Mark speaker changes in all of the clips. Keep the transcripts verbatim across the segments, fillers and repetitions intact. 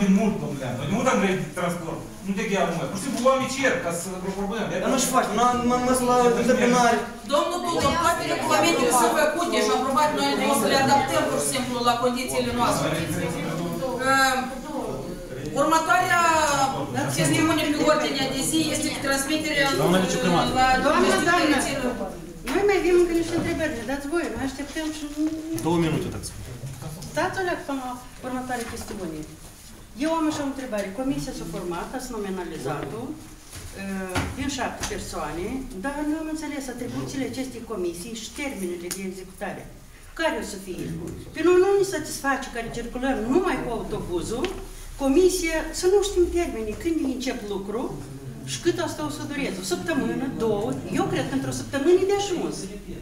Speaker 1: mult, domnule. Noi de mult am vrut transport. Nu te gheam mult. Pur și simplu oamenii cer ca să vreo problemă.
Speaker 2: Dar nu-și faci, m-am mers la întâmpinare.
Speaker 3: Domnul Tudor, toate regulamentele sunt făcute și aprobate, noi o să le adaptăm pur și simplu la condițiile noastre. Următoarea chestiune pe ordinea de zi este transmiterea la
Speaker 4: Doamna, noi mai avem încă niște întrebări, ne dați voie, noi așteptăm și...
Speaker 2: Două minute, dați.
Speaker 4: Dați-o leac până la următoare chestiune. Eu am așa o întrebare. Comisia s-a format, ați nominalizat-o, din șapte persoane, dar nu am înțeles atribuțiile acestei comisii și termenele de executare. Care o să fie? Pe noi nu ne satisface care circulăm numai cu autobuzul, comisia, să nu știm termenii, când încep lucru și cât asta o să dureze. O săptămână, două, eu cred că într-o săptămână e de ajuns.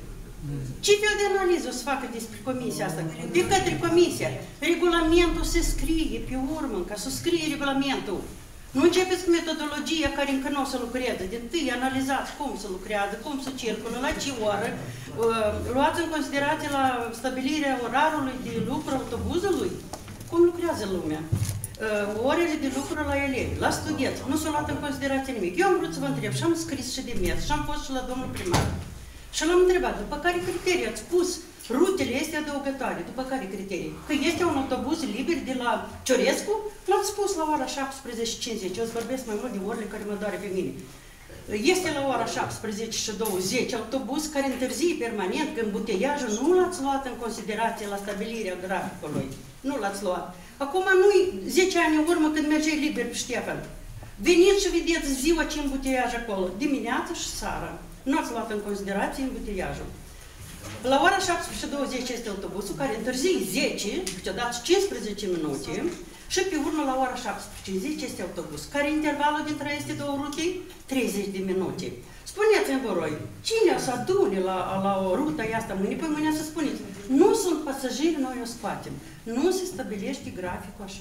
Speaker 4: Ce fel de analiză o să facă despre comisia asta? De către comisia. Regulamentul se scrie pe urmă, ca să scrie regulamentul. Nu începeți cu metodologia care încă nu o să lucreze. De întâi analizați cum se lucrează, cum se circulă, la ce oră. Luați în considerație la stabilirea orarului de lucru autobuzului. Cum lucrează lumea? Orele de lucru la elevi, la studenți. Nu s-a luat în considerație nimic. Eu am vrut să vă întreb și am scris și de mers și am fost și la domnul primar. Și l-am întrebat, după care criterii ați spus rutele este adăugătoare, după care criterii? Că este un autobuz liber de la Ciorescu, l-ați spus la ora șaptesprezece și cincizeci, eu îți vorbesc mai mult de orele care mă doare pe mine. Este la ora șaptesprezece și douăzeci autobuz care întârzie permanent, că îmbuteiajul nu l-ați luat în considerație la stabilirea graficului. Nu l-ați luat. Acum nu-i zece ani în urmă când mergeai liber pe Ștefan. Veniți și vedeți ziua ce îmbuteiaj acolo, dimineața și seara. Nu ați luat în considerație îmbuteiajul. La ora șaptesprezece și douăzeci este autobuzul care întârzie zece, câteodată cincisprezece minute, și pe urmă la ora șaptesprezece și cincizeci este autobuz, care intervalul dintre aceste două rute treizeci de minute. Spuneți-mi, vă rog, cine o să adune la, la o rută asta mâine? Păi mâine să spuneți, nu sunt pasageri, noi o scoatem. Nu se stabilește graficul așa.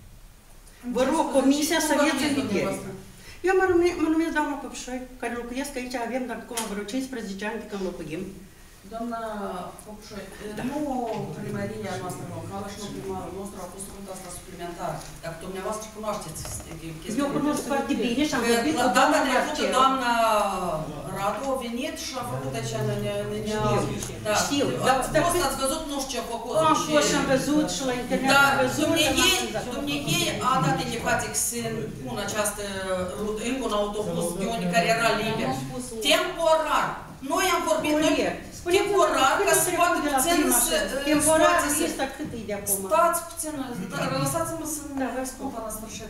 Speaker 4: Vă rog, comisia să aveți în vedere. Eu mă, nume, mă numesc doamna Păpșoi, care locuiesc aici, avem de acum vreo cincisprezece ani de când locuim.
Speaker 3: Doamna Păpșoi, da. Nu primăria noastră locală și nu primarul nostru a pus ruta asta suplimentară. Dacă dumneavoastră cunoașteți chestia.
Speaker 4: Eu cunosc foarte bine și am vorbit cu
Speaker 3: doamna trecută, doamna Radu a venit și a făcut aceea nenea...
Speaker 4: Știu.
Speaker 3: Ați fost, ați văzut, nu știu ce a făcut.
Speaker 4: Am fost și am văzut și la internet am văzut.
Speaker 3: Dar dumneavoastră a dat indicație că se pun această rută, încă un autobuz de unde care era liber. Temporar. Noi am vorbit, noi temporar, ca să poată puțin să...
Speaker 4: Temporar, lista cât e de acum?
Speaker 3: Stați puțin, lăsați-mă să vă spun până la sfârșit.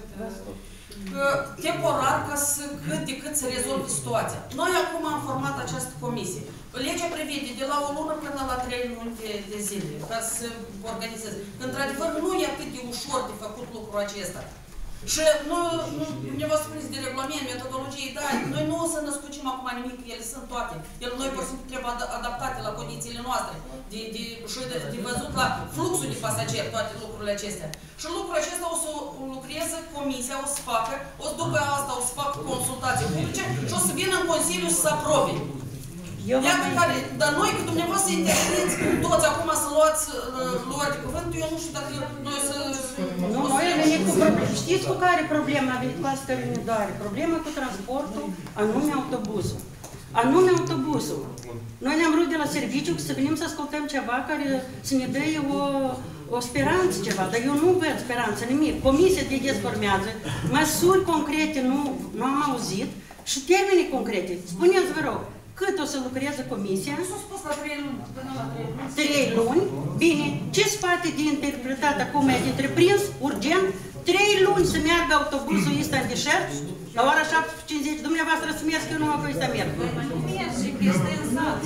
Speaker 3: Temporar, ca să cât de cât să rezolve situația. Noi acum am format această comisie. Legea prevede de la o lună până la trei luni de, de zile, ca să organizeze. Într-adevăr, nu e atât de ușor de făcut lucrul acesta. Și nu, ne vă spuneți de regulament, metodologie, da, noi nu o să născucim acum nimic, ele sunt toate. Ele, noi, pur și simplu, trebuie adaptate la condițiile noastre, de, de, și de, de văzut la fluxul de pasageri, toate lucrurile acestea. Și lucrul acesta o să lucreze comisia, o să facă, o să, după asta o să facă consultații publice și o să vină în Consiliu să se aprobe. Iată care, dar noi, că dumneavoastră interveniți toți acum să luați luări de cuvânt, eu nu știu dacă noi să...
Speaker 4: Nu, noi am venit cu probleme. Știți cu care problema a venit cu asta doare? Problema cu transportul, anume autobuzul. Anume autobuzul. Noi ne-am vrut de la serviciu să venim să ascultăm ceva care să ne dă o, o speranță ceva, dar eu nu văd speranță, nimic. Comisia de dezformează, măsuri concrete nu, nu am auzit și termene concrete. Spuneți, vă rog, cât o să lucreze comisia?
Speaker 3: Nu s-a spus la trei luni, până la trei luni.
Speaker 4: Trei luni? Bine. Ce se poate de interpretat acum e de întreprins, urgent? Trei luni să meargă autobuzul ăsta în deșert? La ora șapte și cincizeci, dumneavoastră să merg, eu nu am voie să merg.
Speaker 3: Nu merge, că este în sat.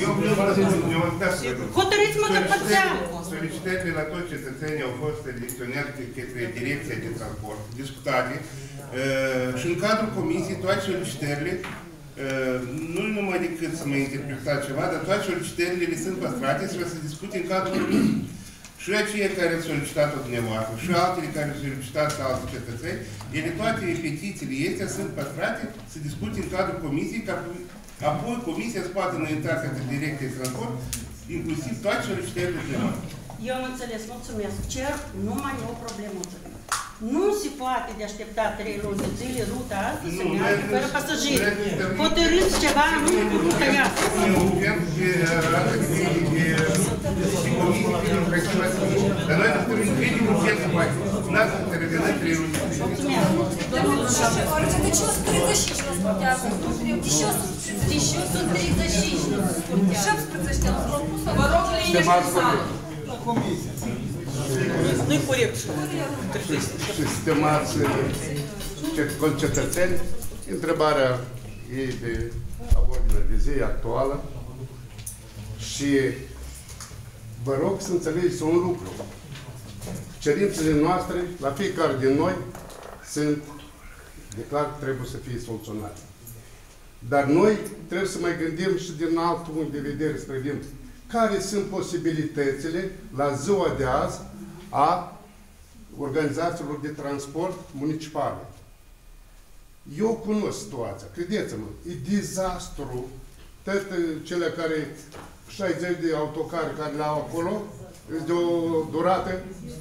Speaker 4: Hotărâți-mă că pățeam.
Speaker 5: Solicitările la toți cetățenii au fost direcționate către Direcția de Transport, discutate și în cadrul comisiei toate solicitările, nu numai decât să mă interpreta ceva, dar toate solicitările le sunt păstrate și o să discute în cadrul comisiei. Și aceia care au solicitat-o dumneavoastră, și altele care au solicitat alți cetățeni, ele toate petițiile astea sunt păstrate să discute în cadrul comisiei, ca apoi comisia să poată înainta către Direcția de Transport, inclusiv toate solicitările dumneavoastră.
Speaker 4: Eu am înțeles, mulțumesc. Cer numai o problemă. Nu se poate de aștepta trei luni de zile ruta asta să meargă fără pasageri. Hotărâți ceva, nu ruta iasă.
Speaker 5: Dar noi trebuie să credem urgent să facem. N-ați să revenăm trei luni.
Speaker 6: De ce o sută treizeci și cinci nu scurtează? De ce o sută treizeci și cinci nu scurtează? șaptesprezece am propus.
Speaker 3: Vă rog, liniște în sală.
Speaker 4: Nu-i corect.
Speaker 7: Și stimați concetățeni, întrebarea e de ordine de zi actuală și vă rog să înțelegeți un lucru. Cerințele noastre, la fiecare din noi, sunt, de clar, trebuie să fie soluționate. Dar noi trebuie să mai gândim și din alt punct de vedere, să vedem care sunt posibilitățile la ziua de azi a organizațiilor de transport municipale. Eu cunosc situația, credeți-mă, e dezastru. Toate cele care, șaizeci de autocare care le au acolo, de o durată,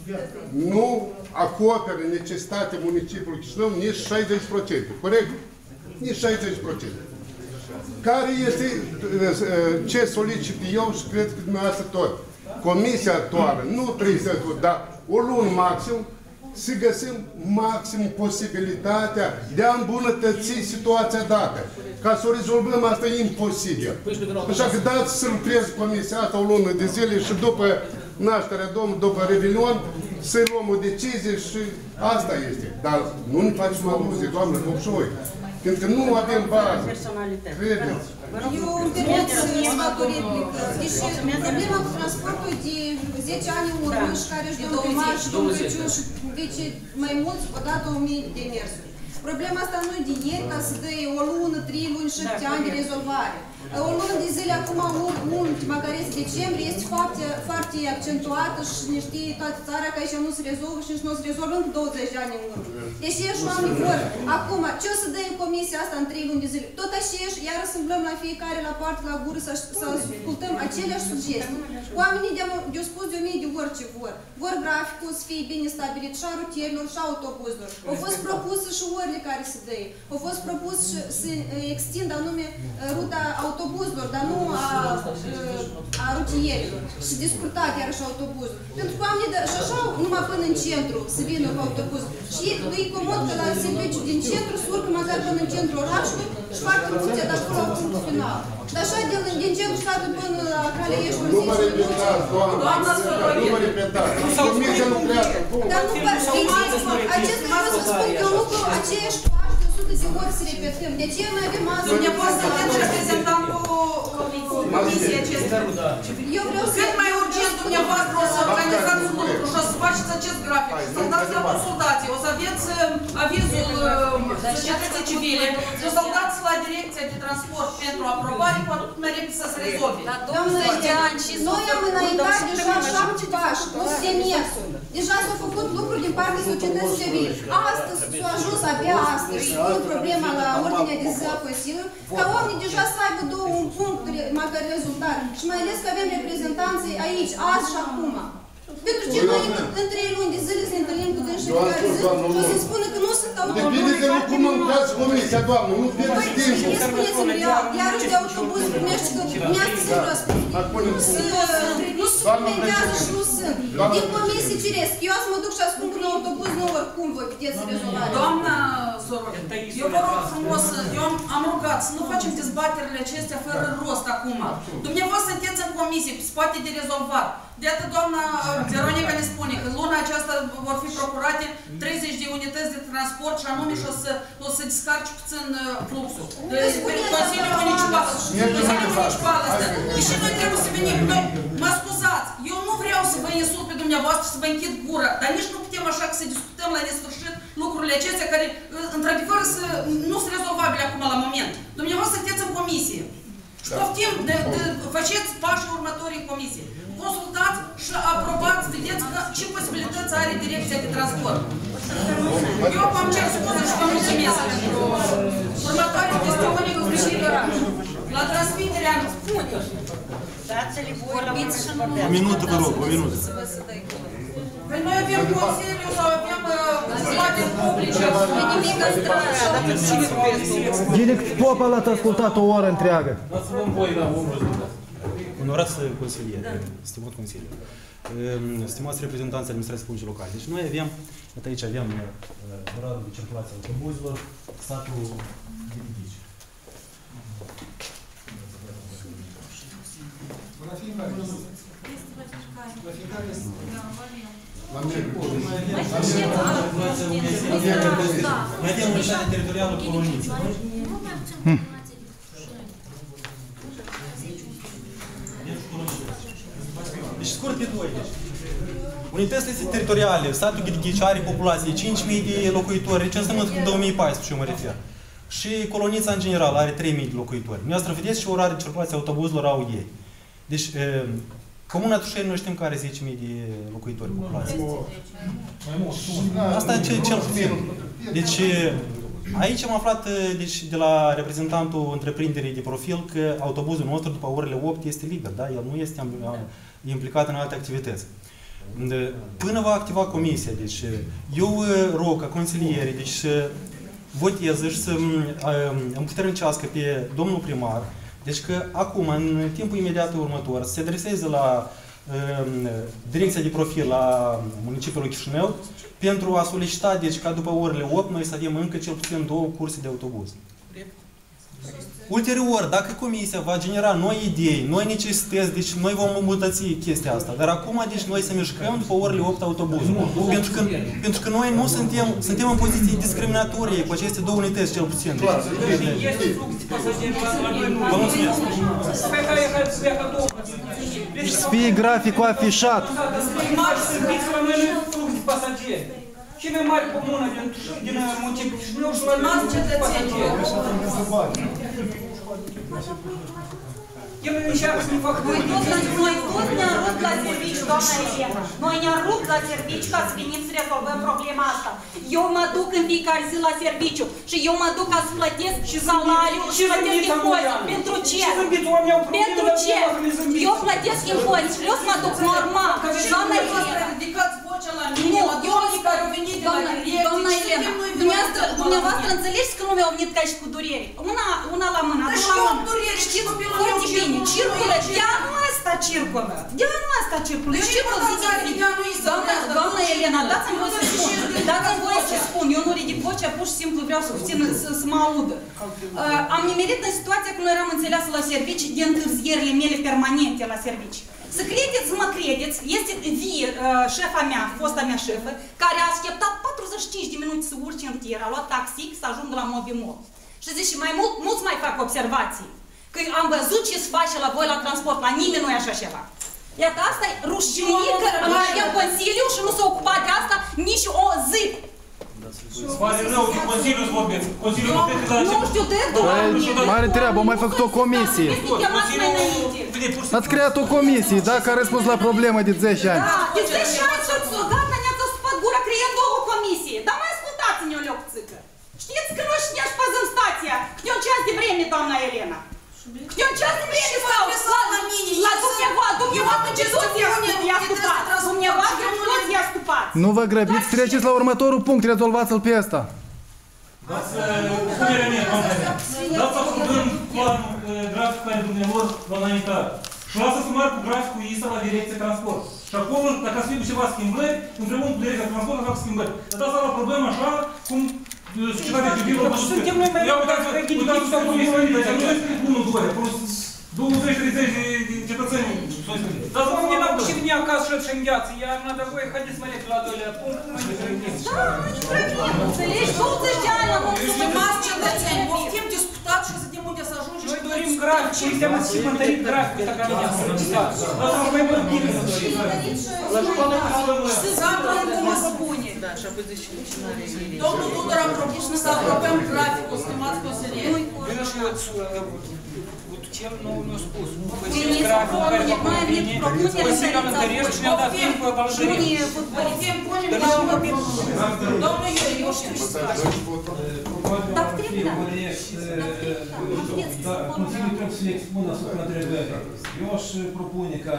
Speaker 7: nu acoperă necesitatea municipiului Chișinău nici șaizeci la sută, corect? Nici șaizeci la sută. Care este, ce solicit eu și cred că dumneavoastră tot? Comisia actuală, nu trei sături, dar o lună maxim, să găsim maxim posibilitatea de a îmbunătăți situația dată. Ca să o rezolvăm, asta e imposibil. Așa că dați surpriză Comisia asta o lună de zile și după nașterea Domnului, după Revelion, să luăm o decizie și asta este. Dar nu ne facem aluzie, Doamne, Copșoi. Pentru că nu avem bază. Credeți?
Speaker 6: Eu îmi permit să fac o replică. Deci, problema cu transportul de zece ani în urmă și care își dă Tomar și domnul Crăciun și vece mai mulți, odată o mie de demersuri. Problema asta nu e de ieri, ca să dă o lună, trei luni, șapte ani de rezolvare. O lună de zile, acum, ultima, care este decembrie, este foarte, foarte accentuată și ne știe toată țara că aici nu se rezolvă și nici nu se rezolvă încă douăzeci de ani în urmă. Deci ești oameni vor. Acum, ce o să dă comisia asta în trei luni de zile? Tot aceeași, iar să îmblăm la fiecare la parte, la gură, să, să ascultăm aceleași sugestii. Oamenii de-au spus de o mie de ori ce vor. Vor graficul să fie bine stabilit și a rutierilor și a autobuzelor. Au fost propuse și orile care se dă. Au fost propus să extindă anume ruta autobuzelor, dar nu a, a rutierilor. Și discutat iar și autobuzul. Pentru că oamenii și așa numai până în centru să vină cu autobuzul. Și e comod că la serviciu din centru se urcă măcar până în centrul orașului și fac funcția de acolo la punctul final. Dar așa din, din centru state până la calea ești
Speaker 7: nu mă repetați, doamna, nu mă repetați. Comisia nu pleacă.
Speaker 6: Dar nu vă știți, acest vreau să spun că un lucru, aceeași pași de o sută de ori să repetăm. De ce noi avem astăzi?
Speaker 3: Dumneavoastră sunteți reprezentantul comisiei acestea.
Speaker 6: Eu vreau să...
Speaker 3: Cât mai urgent dumneavoastră o să organizați un lucru și o să faceți acest grafic, să dați la consultație, o să aveți avizul societății civile, o să-l dați la direcția de transport pentru aprobare, cu atât mai repede să se rezolve.
Speaker 6: Noi am înaintat deja șapte pași, plus demersul. Deja s-au făcut lucruri din partea societății civile. Astăzi s-a ajuns abia astăzi și pun problema la ordinea de zi a Consiliului, ca oamenii deja să aibă două un punct, măcar rezultat. Și mai ales că avem reprezentanții aici, azi și acum. Pentru ce noi în trei luni de zile să ne întâlnim cu dânsii care zi și să spună că nu sunt autobuze.
Speaker 7: Depinde de nu cum încați comisia, doamnă, nu pierdeți timpul.
Speaker 6: Păi, spuneți-mi real, iarăși de autobuz primești că mi-ați sigur răspuns. Nu se suplimentează și nu sunt. Din comisie ciresc. Eu să mă duc și spun că un autobuz nu oricum vă vedeți rezolvarea.
Speaker 3: Doamna Sorokin, eu vă rog frumos, eu am rugat să nu facem dezbaterile acestea fără rost acum. Dumneavoastră sunteți în comisie, se poate de rezolvat. De atât doamna Veronica ne spune că luna aceasta vor fi procurate treizeci de unități de transport și anume și o să, o să descarci puțin fluxul. Consiliul Municipal. Consiliul Municipal ăsta. Deși noi trebuie să venim. Noi, mă scuzați, eu nu vreau să vă insult pe dumneavoastră, să vă închid gura, dar nici nu putem așa că să discutăm la nesfârșit lucrurile acestea care, într-adevăr, nu sunt rezolvabile acum la moment. Dumneavoastră sunteți în comisie. Și poftim, de, de, faceți pașii următorii în comisie. Consultați și aprobați, vedeți că, ce posibilități are direcția de transport. Eu v-am cer scuze și vă mulțumesc pentru următoarea chestiune cu privire la transmiterea.
Speaker 4: Dați-le voi la
Speaker 2: O minută, vă rog, o minută.
Speaker 3: Păi noi avem consiliu sau avem dezbateri publice.
Speaker 8: Direct Popa l-ați ascultat o oră întreagă.
Speaker 1: Dați-vă voi, da, vom rezolva.
Speaker 2: Onorați consilieri, stimat consiliu, stimați reprezentanți administrației publice locale. Deci noi avem, iată aici avem gradul de circulație a autobuzelor, satul Ghidici.
Speaker 9: La fiecare. La fiecare. La
Speaker 2: Mai avem unitate teritorială Coloniță. Deci scurt pe doi. Deci. Unitățile teritoriale, satul Ghidici are populație cinci mii de locuitori, deci înseamnă în două mii paisprezece, eu mă refer. Și Colonița în general are trei mii de locuitori. Noastră vedeți ce orare de circulație autobuzelor au ei. Deci, e, Comuna Tușeni noi știm că are zece mii de locuitori populație. Asta e cel, cel puțin. Deci, aici am aflat deci, de la reprezentantul întreprinderii de profil că autobuzul nostru după orele opt este liber, da? El nu este implicat în alte activități. Până va activa comisia, deci eu rog ca consilierii deci, să voteze și să împuternicească pe domnul primar, deci că acum, în timpul imediat următor, să se adreseze la uh, direcția de profil la municipiul Chișinău pentru a solicita, deci, ca după orele opt, noi să avem încă cel puțin două curse de autobuz. Ulterior, dacă comisia va genera noi idei, noi necesități, deci noi vom îmbunătăți chestia asta. Dar acum, deci, noi să mișcăm după orele opt autobuzul. Pentru că, pentru că noi nu suntem, suntem în poziție discriminatorie cu aceste două unități, cel puțin.
Speaker 1: Este flux de pasageri la noi nu.
Speaker 2: Vă mulțumesc.
Speaker 8: Să fie graficul afișat.
Speaker 1: Să știți că la noi nu e flux de pasageri. Cea mai mare comună din, din municipiul Chișinău și la noi nu e pasageri. El încearcă să ne facă...
Speaker 10: Noi toți ne-am rupt la serviciu, doamna Elena. Noi ne-am rupt la serviciu ca să venim să rezolvăm problema asta. Eu mă duc în fiecare zi la serviciu și eu mă duc ca să plătesc și salariul și plătesc impozit. Pentru ce? Pentru ce? Eu plătesc impozit și vreau să mă duc normal. Doamna Elena. Nu, eu doamna Elena, dumneavoastră înțelegeți că nu mi-au venit ca și cu durere. Una la mână, una la mână. Știți foarte bine, circulă, de anul ăsta circulă. De anul ăsta circulă. Circulă doamna Elena, dați-mi voi să spun. Dați-mi voi să spun. Eu nu ridic vocea, pur și simplu vreau să puțin să mă audă. Am nimerit în situația când eram înțeleasă la servicii de întârzierile mele permanente la servicii. Să credeți, mă credeți, este vie, șefa mea, fosta mea șefă, care a așteptat patruzeci și cinci de minute să urce în tir, a luat taxi să ajungă la Mobimol. Și zice, mai mult, mulți mai fac observații. Că am văzut ce se face la voi la transport, la nimeni nu e așa ceva. Iată, asta e rușine că avem Consiliu și nu s-a ocupat de asta nici o zi.
Speaker 1: Pare rău, de Consiliu îți vorbesc. Consiliul nu trebuie la...
Speaker 10: Nu știu, de doamne.
Speaker 8: Mare treabă, am mai făcut o comisie. Ați creat o comisie, da? Care a răspuns la problema de zece ani.
Speaker 10: Da, de zece ani s-a gata, ne-ați asupat gura creând două comisie. Dar mai ascultați-ne o leopțică. Știți că noi și ne așpăzăm stația câte un ceas de vreme, doamna Elena. Câte un ceas de vreme stau la dumneavoastră. Dumneavoastră ce toți i-a stupat. Dumneavoastră toți i-a stupat.
Speaker 8: Nu vă grăbiți, treceți la următorul punct, rezolvați-l pe ăsta.
Speaker 1: Dați spunerea mea, doamna mea. Dați aprobând planul grafic care dumneavoastră v-a înaintat. Și lasă sumar cu graficul I S A la direcția transport. Și acolo, dacă ați fi cu ceva schimbări, împreună cu direcția transport, să fac schimbări. Dar dați la problema așa, cum societatea civilă vă spune. Ia uitați-vă, uitați-vă cum este aici, nu este unul, doi, acolo douăzeci treizeci de cetățeni. Dați-vă
Speaker 11: Мне надо și vine acasă și să îngheață, iar надо voi, haideți să mă leg la doilea punct, nu ne grăbim.
Speaker 10: Da, nu ne grăbim, înțelegi? douăzeci de ani am văzut.
Speaker 3: Stimați cetățeni, poftim discutat și să vedem unde să ajungem.
Speaker 11: Noi dorim grafic și este măsim întărit graficul ăsta care ne-a solicitat. Lasă-mă mai mult bine să dorim.
Speaker 3: La școală să zambrăm cum mă spune. Domnul Tudor a propus să aprobăm graficul, stimați consilieri.
Speaker 11: Vine și proiectul cel nou ne-a spus.
Speaker 10: Veniți acolo, mai a venit propunere
Speaker 11: Consiliul întărește și ne-a dat timp cu evaluării.
Speaker 3: Domnul Iuri, eu știu ce să faci.
Speaker 10: Dar trebuie, da.
Speaker 12: Da, Consiliul trebuie să le expună asupra întrebării. Eu aș propune ca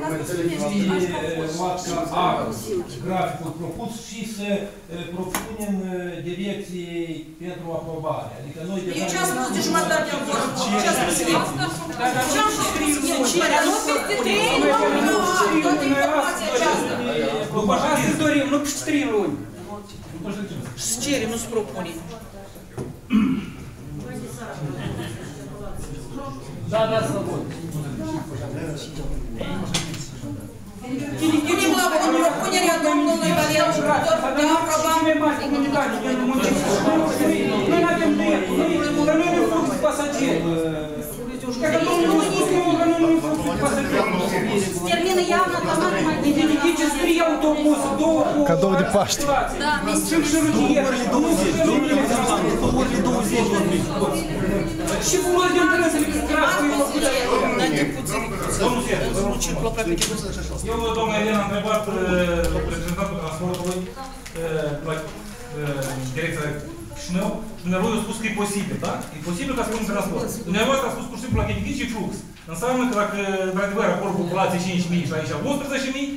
Speaker 12: luat ca act graficul propus și să propunem direcției pentru aprobare. Adică noi de
Speaker 3: Eu ce am spus de jumătate de acord? Ce am spus eu? Ce am spus eu? Nu peste trei luni, nu toată informația aceasta.
Speaker 11: După așa îți dorim, nu peste trei luni. Se cere, nu se propune.
Speaker 12: Da, da, să văd.
Speaker 3: Punem la vot propunerea domnului Valeriu Jucător de a aproba.
Speaker 11: Noi nu avem dreptul, că noi ne fluxul pasageri. Dacă domnul nu spus că nu ne fluxul pasageri.
Speaker 10: Termină iarna, automat mai bine.
Speaker 11: Identice trei autobuse, două cu...
Speaker 8: Cadou de Paște.
Speaker 10: Da,
Speaker 11: și și rutiere.
Speaker 2: Orele douăzeci, domnule reprezentant, după orele douăzeci vorbim.
Speaker 11: Și vulori de întâlnăsele cu graficul e făcut.
Speaker 1: Domnul Fier, domnul circulă aproape de eu, doamna Elena, am întrebat reprezentantul transportului la direcția Chișinău și dumneavoastră a spus că e posibil, da? E posibil ca să punem transport. Dumneavoastră a spus pur și simplu la chitichit și flux. Înseamnă că dacă, într-adevăr, raportul populației cinci mii și aici unsprezece mii,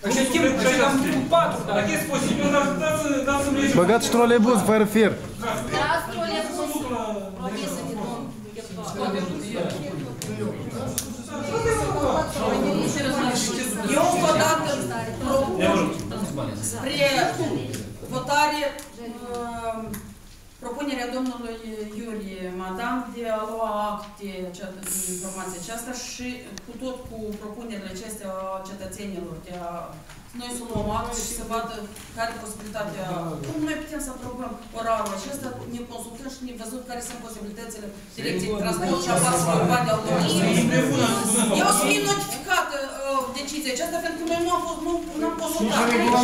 Speaker 1: dacă este posibil, dați-mi legea.
Speaker 8: Băgați și trolebuz, fără fier.
Speaker 10: Dați trolebuz, promisă de domn
Speaker 3: Eu încă o dată propun spre votare propunerea domnului Iurie Madan de a lua acte din informația aceasta și cu tot cu propunerile acestea cetățenilor de a noi să luăm acte și să vadă care e posibilitatea, cum noi putem să aprobăm orarul acesta, ne consultăm și ne văzut care sunt posibilitățile direcției de transport și a pasului urban de autonomie. Eu să fie notificată decizia aceasta pentru că noi nu am fost, nu am consultat.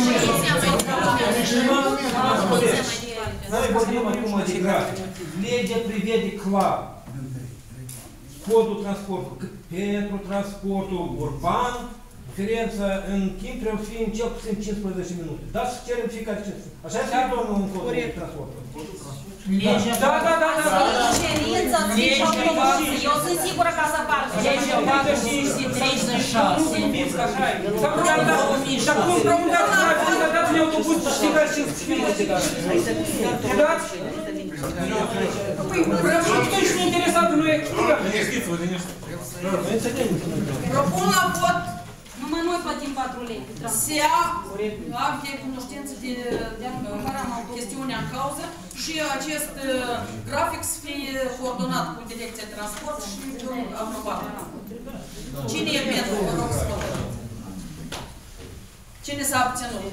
Speaker 12: Noi vorbim acum de grafic. Legea prevede clar codul transportului. Pentru transportul urban, diferența în timp trebuie să fie în cel puțin cincisprezece minute. Da, să cerem fiecare cincisprezece. Așa este domnul în codul transportului.
Speaker 11: Da, da, da, da.
Speaker 10: Cerința zice autobuză. Eu sunt sigură ca să pară.
Speaker 11: Legea patru sute treizeci și șase. Nu gândiți că așa e. Și acum promulgați grafic, dați-ne autobuz și știi care cincisprezece minute. Ne dați? Păi, toți nu interesat de noi explică.
Speaker 3: Propun la vot
Speaker 10: numai noi plătim patru lei.
Speaker 3: se ia acte cunoștință de chestiunea în cauză și acest grafic să fie coordonat cu Direcția Transport și aprobat. Cine e pentru? Vă rog să vă Cine s-a abținut?